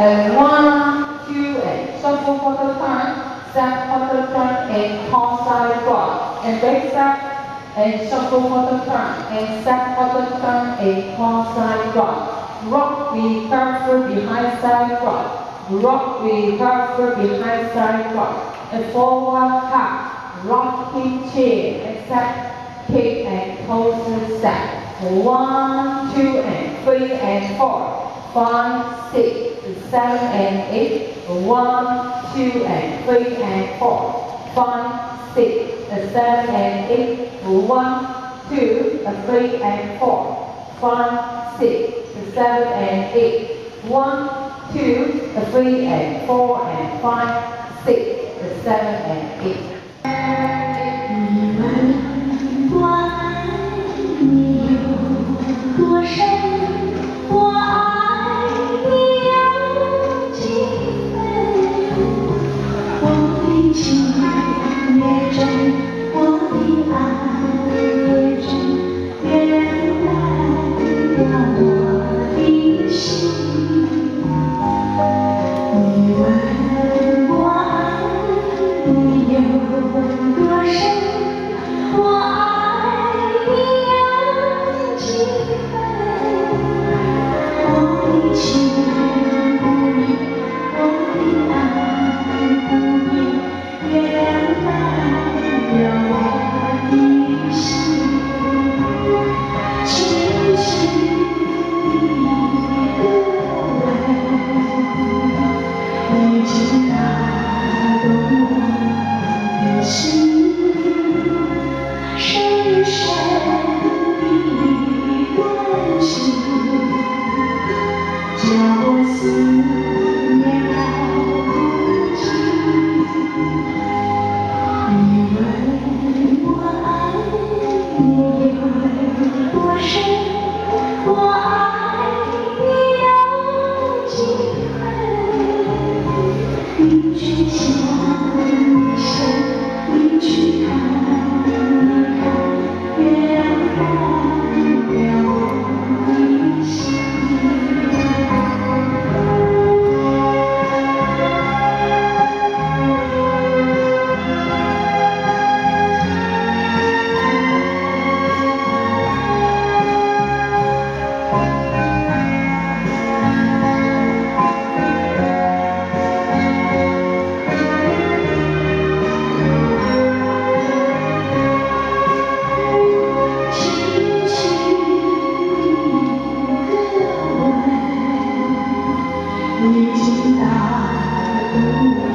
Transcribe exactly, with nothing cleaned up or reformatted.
And one, two, and shuffle for the turn, step for the turn, and cross side rock. And back step, and shuffle for the turn, and step for the turn, and cross side rock. Rock, recover, behind side rock. Rock, recover, behind side rock. And forward half, rocking chair, and step, kick, and close step. One, two, and three, and four, five, six, seven, and eight. One, two, and three, and four, five, six, seven, and eight. One, two, three, and four, five, six, seven, and eight. One, two, three, and four, and five, six, seven, and eight. 你问我爱你有多深，我爱你有几分？我的情越真，我的爱越真，越代表我的心。你问我爱你有多深，我爱你有几分？我的情不变，我的爱不变，月亮代表我的心。轻轻的吻，已经打动我的心。深深的关心，叫我思念好不尽。你问我爱你有多深，我爱你有几分？你去想一想，你去看一看，月亮代表我的心。轻轻的吻，已经打动我